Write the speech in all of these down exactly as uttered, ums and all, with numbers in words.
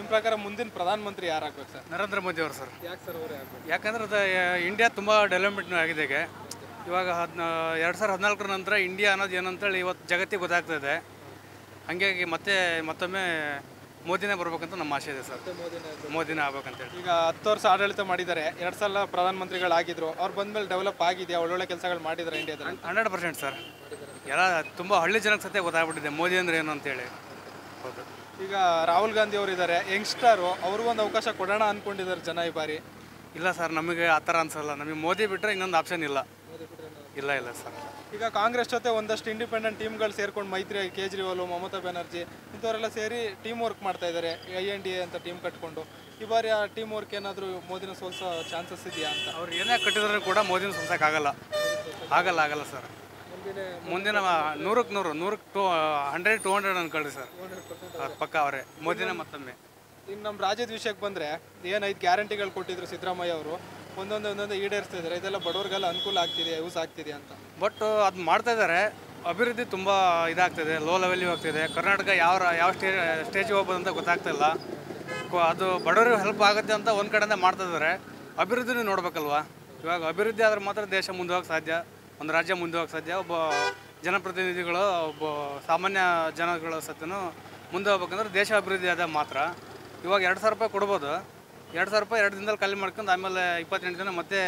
ಪ್ರಕಾರ ಮುಂದಿನ ಪ್ರಧಾನಮಂತ್ರಿ ಯಾರು ಆಗ್ಬೇಕು ಸರ್? ನರೇಂದ್ರ ಮೋದಿ ಅವರು ಸರ್. ಯಾಕೆ ಸರ್ ಅವರೇ ಆಗ್ಬೇಕು? ಯಾಕಂದ್ರೆ ಅದು ಇಂಡಿಯಾ ತುಂಬ ಡೆವಲಪ್ಮೆಂಟ್ ಆಗಿದೆ ಈಗ. ಇವಾಗ ಹದಿನ ಎರಡು ಸಾವಿರದ ಹದಿನಾಲ್ಕರ ನಂತರ ಇಂಡಿಯಾ ಅನ್ನೋದು ಏನಂತೇಳಿ ಇವತ್ತು ಜಗತ್ತಿಗೆ ಗೊತ್ತಾಗ್ತದೆ. ಹಾಗಾಗಿ ಮತ್ತೆ ಮತ್ತೊಮ್ಮೆ ಮೋದಿನೇ ಬರ್ಬೇಕಂತ ನಮ್ಮ ಆಸೆ ಇದೆ ಸರ್. ಮೋದಿನೇ ಆಗ್ಬೇಕಂತೇಳಿ. ಈಗ ಹತ್ತು ವರ್ಷ ಆಡಳಿತ ಮಾಡಿದ್ದಾರೆ, ಎರಡು ಸಲ ಪ್ರಧಾನಮಂತ್ರಿಗಳಾಗಿದ್ರು. ಅವ್ರು ಬಂದಮೇಲೆ ಡೆವಲಪ್ ಆಗಿದೆಯಾ? ಒಳ್ಳೊಳ್ಳೆ ಕೆಲಸಗಳು ಮಾಡಿದ್ದಾರೆ ಇಂಡಿಯಾದಲ್ಲಿ? Hundred percent sir. ಎಲ್ಲ ತುಂಬ ಹಳ್ಳಿ ಜನಕ್ಕೆ ಸತ್ಯ ಗೊತ್ತಾಗ್ಬಿಟ್ಟಿದೆ ಮೋದಿ ಅಂದರೆ ಏನು ಅಂತೇಳಿ. ಹೌದು. ಈಗ ರಾಹುಲ್ ಗಾಂಧಿ ಅವರು ಇದ್ದಾರೆ, ಯಂಗ್ಸ್ಟರು, ಅವ್ರಿಗೂ ಒಂದು ಅವಕಾಶ ಕೊಡೋಣ ಅಂದ್ಕೊಂಡಿದ್ದಾರೆ ಜನ ಈ ಬಾರಿ. ಇಲ್ಲ ಸರ್, ನಮಗೆ ಆ ಥರ ಅನ್ಸಲ್ಲ. ನಮಗೆ ಮೋದಿ ಬಿಟ್ಟರೆ ಇನ್ನೊಂದು ಆಪ್ಷನ್ ಇಲ್ಲ. ಇಲ್ಲ ಇಲ್ಲ ಸರ್. ಈಗ ಕಾಂಗ್ರೆಸ್ ಜೊತೆ ಒಂದಷ್ಟು ಇಂಡಿಪೆಂಡೆಂಟ್ ಟೀಮ್ಗಳು ಸೇರ್ಕೊಂಡು ಮೈತ್ರಿ, ಕೇಜ್ರಿವಾಲ್, ಮಮತಾ ಬ್ಯಾನರ್ಜಿ ಇಂಥವರೆಲ್ಲ ಸೇರಿ ಟೀಮ್ ವರ್ಕ್ ಮಾಡ್ತಾ ಇದ್ದಾರೆ. ಐ ಎನ್ ಡಿ ಎ ಅಂತ ಟೀಮ್ ಕಟ್ಕೊಂಡು ಈ ಬಾರಿ ಆ ಟೀಮ್ ವರ್ಕ್ ಏನಾದರೂ ಮೋದಿನ ಸೋಲ್ಸೋ ಚಾನ್ಸಸ್ ಇದೆಯಾ ಅಂತ? ಅವ್ರು ಏನೇ ಕಟ್ಟಿದ್ರು ಕೂಡ ಮೋದಿನ ಸೋಲ್ಸೋಕ್ಕಾಗಲ್ಲ. ಆಗಲ್ಲ ಆಗಲ್ಲ ಸರ್. ಮುಂದಿನ ನೂರಕ್ಕೆ ನೂರು ನೂರಕ್ಕೆ ಟೂ ಹಂಡ್ರೆಡ್ ಟೂ ಹಂಡ್ರೆಡ್ ಅನ್ಕೊಳ್ಳಿ ಸರ್. ಪಕ್ಕ ಅವರೇ ಮೋದಿನ ಮತ್ತೊಮ್ಮೆ. ಇನ್ನು ನಮ್ಮ ರಾಜ್ಯದ ವಿಷಯಕ್ಕೆ ಬಂದರೆ ಏನೈದು ಗ್ಯಾರಂಟಿಗಳು ಕೊಟ್ಟಿದ್ರು ಸಿದ್ದರಾಮಯ್ಯ ಅವರು, ಒಂದೊಂದು ಒಂದೊಂದು ಈಡೇರಿಸ್ತಾ ಇದ್ದಾರೆ. ಇದೆಲ್ಲ ಬಡವ್ರಿಗೆಲ್ಲ ಅನುಕೂಲ ಆಗ್ತಿದೆ, ಯೂಸ್ ಆಗ್ತಿದೆ ಅಂತ. ಬಟ್ ಅದು ಮಾಡ್ತಾ ಇದ್ದಾರೆ. ಅಭಿವೃದ್ಧಿ ತುಂಬ ಇದಾಗ್ತಿದೆ, ಲೋ ಲೆವೆಲ್ಗೆ ಹೋಗ್ತಿದೆ. ಕರ್ನಾಟಕ ಯಾವ ಯಾವ ಸ್ಟೇ ಸ್ಟೇಜಿಗೆ ಹೋಗ್ಬೋದು ಅಂತ ಗೊತ್ತಾಗ್ತಿಲ್ಲ. ಅದು ಬಡವರಿಗೆ ಹೆಲ್ಪ್ ಆಗುತ್ತೆ ಅಂತ ಒಂದು ಕಡೆಯಿಂದ ಮಾಡ್ತಾ ಇದ್ದಾರೆ. ಅಭಿವೃದ್ಧಿನೂ ನೋಡ್ಬೇಕಲ್ವಾ? ಇವಾಗ ಅಭಿವೃದ್ಧಿ ಆದ್ರೆ ಮಾತ್ರ ದೇಶ ಮುಂದೆ ಹೋಗಕ್ಕೆ ಸಾಧ್ಯ, ಒಂದು ರಾಜ್ಯ ಮುಂದೆ ಹೋಗಕ್ಕೆ ಸಾಧ್ಯ. ಒಬ್ಬ ಜನಪ್ರತಿನಿಧಿಗಳು, ಒಬ್ಬ ಸಾಮಾನ್ಯ ಜನಗಳ ಸತ್ಯನೂ ಮುಂದೆ ಹೋಗ್ಬೇಕಂದ್ರೆ ದೇಶ ಅಭಿವೃದ್ಧಿ ಆದಾಗ ಮಾತ್ರ. ಇವಾಗ ಎರಡು ಸಾವಿರ ರೂಪಾಯಿ ಕೊಡ್ಬೋದು, ಎರಡು ಸಾವಿರ ರೂಪಾಯಿ ಎರಡು ದಿನದಲ್ಲಿ ಖಾಲಿ ಮಾಡ್ಕೊಂಡು ಆಮೇಲೆ ಇಪ್ಪತ್ತೆಂಟು ದಿನ ಮತ್ತೆ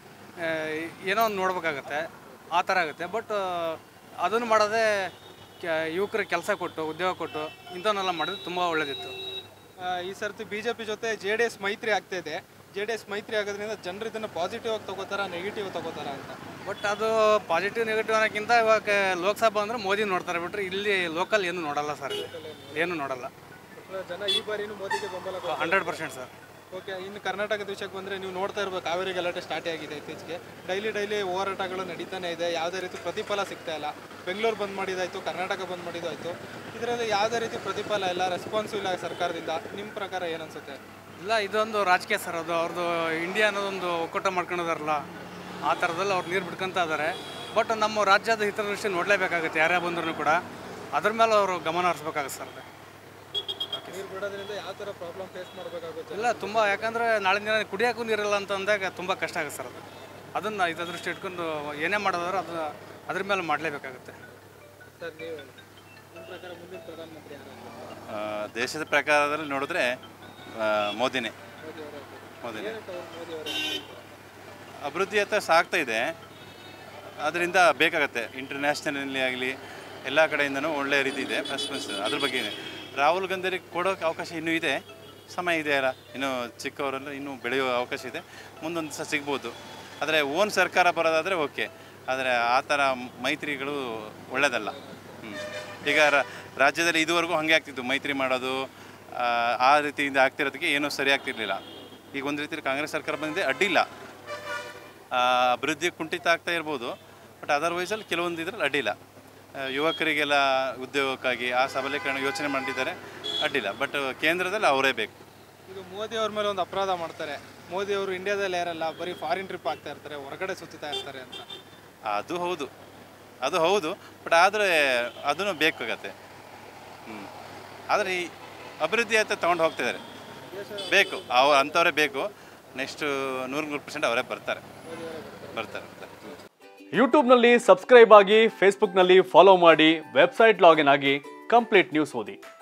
ಏನೋ ಒಂದು ನೋಡ್ಬೇಕಾಗತ್ತೆ. ಆ ಥರ ಆಗುತ್ತೆ. ಬಟ್ ಅದನ್ನು ಮಾಡೋದೇ ಯುವಕರಿಗೆ ಕೆಲಸ ಕೊಟ್ಟು, ಉದ್ಯೋಗ ಕೊಟ್ಟು ಇಂಥವನ್ನೆಲ್ಲ ಮಾಡಿದ್ರೆ ತುಂಬ ಒಳ್ಳೆಯದಿತ್ತು. ಈ ಸರ್ತಿ ಬಿ ಜೆ ಪಿ ಜೊತೆ ಜೆ ಡಿ ಎಸ್ ಮೈತ್ರಿ ಆಗ್ತಾಯಿದೆ. ಜೆ ಡಿ ಎಸ್ ಮೈತ್ರಿ ಆಗೋದ್ರಿಂದ ಜನರು ಇದನ್ನು ಪಾಸಿಟಿವ್ ಆಗಿ ತೊಗೋತಾರ, ನೆಗೆಟಿವ್ ತೊಗೋತಾರ ಅಂತ? ಬಟ್ ಅದು ಪಾಸಿಟಿವ್ ನೆಗೆಟಿವ್ ಅನ್ನೋಕ್ಕಿಂತ ಇವಾಗ ಲೋಕಸಭಾ ಅಂದರೆ ಮೋದಿ ನೋಡ್ತಾರೆ ಬಿಟ್ಟರೆ ಇಲ್ಲಿ ಲೋಕಲ್ ಏನು ನೋಡಲ್ಲ ಸರ್. ಏನು ನೋಡಲ್ಲ ಜನ. ಈ ಬಾರಿನೂ ಮೋದಿಗೆ ಬೆಂಬಲ ಹಂಡ್ರೆಡ್ ಪರ್ಸೆಂಟ್ ಸರ್. ಓಕೆ. ಇನ್ನು ಕರ್ನಾಟಕದ ವಿಷಯಕ್ಕೆ ಬಂದರೆ ನೀವು ನೋಡ್ತಾ ಇರ್ಬೇಕು, ಕಾವೇರಿ ಗಲಾಟೆ ಸ್ಟಾರ್ಟ್ ಆಗಿದೆ ಇತ್ತೀಚೆಗೆ. ಡೈಲಿ ಡೈಲಿ ಹೋರಾಟಗಳು ನಡೀತಾನೆ ಇದೆ, ಯಾವುದೇ ರೀತಿ ಪ್ರತಿಫಲ ಸಿಗ್ತಾ ಇಲ್ಲ. ಬೆಂಗಳೂರು ಬಂದ್ ಮಾಡಿದಾಯಿತು, ಕರ್ನಾಟಕ ಬಂದ್ ಮಾಡಿದಾಯಿತು. ಇದರಲ್ಲಿ ಯಾವುದೇ ರೀತಿ ಪ್ರತಿಫಲ ಇಲ್ಲ, ರೆಸ್ಪಾನ್ಸು ಇಲ್ಲ ಸರ್ಕಾರದಿಂದ. ನಿಮ್ಮ ಪ್ರಕಾರ ಏನು ಅನ್ಸುತ್ತೆ? ಇಲ್ಲ, ಇದೊಂದು ರಾಜಕೀಯ ಸರ್. ಅದು ಅವ್ರದ್ದು ಇಂಡಿಯಾ ಅನ್ನೋದೊಂದು ಒಕ್ಕೂಟ ಮಾಡ್ಕೊಂಡಿದಾರಲ್ಲ, ಆ ಥರದಲ್ಲಿ ಅವ್ರು ನೀರು ಬಿಡ್ಕೊತ ಇದ್ದಾರೆ. ಬಟ್ ನಮ್ಮ ರಾಜ್ಯದ ಹಿತದೃಷ್ಟಿ ನೋಡಲೇಬೇಕಾಗುತ್ತೆ, ಯಾರೇ ಬಂದ್ರೂ ಕೂಡ ಅದ್ರ ಮೇಲೆ ಅವರು ಗಮನ ಹರಿಸ್ಬೇಕಾಗುತ್ತೆ ಸರ್. ನೀರು ಬಿಡೋದ್ರಿಂದ ಯಾವ ಥರ ಪ್ರಾಬ್ಲಮ್ ಫೇಸ್ ಮಾಡಬೇಕಾಗುತ್ತೆ? ಇಲ್ಲ, ತುಂಬ. ಯಾಕಂದರೆ ನಾಳೆ ದಿನ ಕುಡಿಯೋಕ್ಕೂ ನೀರಿಲ್ಲ ಅಂತ ಅಂದಾಗ ತುಂಬ ಕಷ್ಟ ಆಗುತ್ತೆ ಸರ್. ಅದು ಅದನ್ನು ಹಿತದೃಷ್ಟಿ ಇಟ್ಕೊಂಡು ಏನೇ ಮಾಡೋದಾದ್ರೂ ಅದು ಅದ್ರ ಮೇಲೆ ಮಾಡಲೇಬೇಕಾಗುತ್ತೆ ಸರ್. ನೀವು ನಿಮ್ಮ ಪ್ರಕಾರ ಮುಂದಿನ ಪ್ರಧಾನಮಂತ್ರಿ ಯಾರು? ದೇಶದ ಪ್ರಕಾರದಲ್ಲಿ ನೋಡಿದ್ರೆ ಮೋದಿನೇ. ಮೋದಿನೇ ಅಭಿವೃದ್ಧಿ ಹತ್ರ ಸಾಗ್ತಾ ಇದೆ. ಅದರಿಂದ ಬೇಕಾಗತ್ತೆ ಇಂಟರ್ನ್ಯಾಷನಲಲ್ಲಿ ಆಗಲಿ ಎಲ್ಲ ಕಡೆಯಿಂದನೂ ಒಳ್ಳೆಯ ರೀತಿ ಇದೆ ರೆಸ್ಪಾನ್ಸ್. ಅದ್ರ ಬಗ್ಗೆ ರಾಹುಲ್ ಗಾಂಧಿಗೆ ಕೊಡೋಕ್ಕೆ ಅವಕಾಶ ಇನ್ನೂ ಇದೆ, ಸಮಯ ಇದೆ ಅಲ್ಲ. ಇನ್ನೂ ಚಿಕ್ಕವರೆಲ್ಲ ಇನ್ನೂ ಬೆಳೆಯುವ ಅವಕಾಶ ಇದೆ, ಮುಂದೊಂದು ಸಹ ಸಿಗ್ಬೋದು. ಆದರೆ ಓನ್ ಸರ್ಕಾರ ಬರೋದಾದರೆ ಓಕೆ. ಆದರೆ ಆ ಥರ ಮೈತ್ರಿಗಳು ಒಳ್ಳೆಯದಲ್ಲ. ಹ್ಞೂ ಈಗ ರಾಜ್ಯದಲ್ಲಿ ಇದುವರೆಗೂ ಹಾಗೆ ಆಗ್ತಿತ್ತು, ಮೈತ್ರಿ ಮಾಡೋದು ಆ ರೀತಿಯಿಂದ ಆಗ್ತಿರೋದಕ್ಕೆ ಏನೂ ಸರಿ ಆಗ್ತಿರ್ಲಿಲ್ಲ. ಈಗ ಒಂದು ರೀತಿಯಲ್ಲಿ ಕಾಂಗ್ರೆಸ್ ಸರ್ಕಾರ ಬಂದಿದೆ, ಅಡ್ಡಿಲ್ಲ. ಅಭಿವೃದ್ಧಿ ಕುಂಠಿತ ಆಗ್ತಾ ಇರ್ಬೋದು, ಬಟ್ ಅದರ್ವೈಸಲ್ಲಿ ಕೆಲವೊಂದು ಇದ್ರಲ್ಲಿ ಅಡ್ಡಿಲ್ಲ. ಯುವಕರಿಗೆಲ್ಲ ಉದ್ಯೋಗಕ್ಕಾಗಿ ಆ ಸಬಲೀಕರಣ ಯೋಚನೆ ಮಾಡಿದ್ದಾರೆ, ಅಡ್ಡಿಲ್ಲ. ಬಟ್ ಕೇಂದ್ರದಲ್ಲಿ ಅವರೇ ಬೇಕು. ಈಗ ಮೋದಿ ಅವ್ರ ಮೇಲೆ ಒಂದು ಅಪರಾಧ ಮಾಡ್ತಾರೆ. ಮೋದಿ ಅವರು ಇಂಡಿಯಾದಲ್ಲಿ ಇರಲ್ಲ, ಬರೀ ಫಾರಿನ್ ಟ್ರಿಪ್ ಆಗ್ತಾ ಇರ್ತಾರೆ, ಹೊರಗಡೆ ಸುತ್ತಾ ಇರ್ತಾರೆ ಅಂತ. ಅದು ಹೌದು, ಅದು ಹೌದು. ಬಟ್ ಆದರೆ ಅದನ್ನು ಬೇಕಾಗತ್ತೆ. ಹ್ಞೂ ಆದರೆ ಈ ಅಭಿವೃದ್ಧಿ ಅಂತ ತೊಗೊಂಡು ಹೋಗ್ತಿದ್ದಾರೆ, ಬೇಕು. ಅವ್ರು ಅಂಥವರೇ ಬೇಕು. ನೆಕ್ಸ್ಟು ನೂರು ನೂರು ಪರ್ಸೆಂಟ್ ಅವರೇ ಬರ್ತಾರೆ ಬರ್ತಾರೆ ಬರ್ತಾರೆ ಯೂಟ್ಯೂಬ್ನಲ್ಲಿ ಸಬ್ಸ್ಕ್ರೈಬ್ ಆಗಿ, ಫೇಸ್ಬುಕ್ನಲ್ಲಿ ಫಾಲೋ ಮಾಡಿ, ವೆಬ್ಸೈಟ್ ಲಾಗಿನ್ ಆಗಿ ಕಂಪ್ಲೀಟ್ ನ್ಯೂಸ್ ಓದಿ.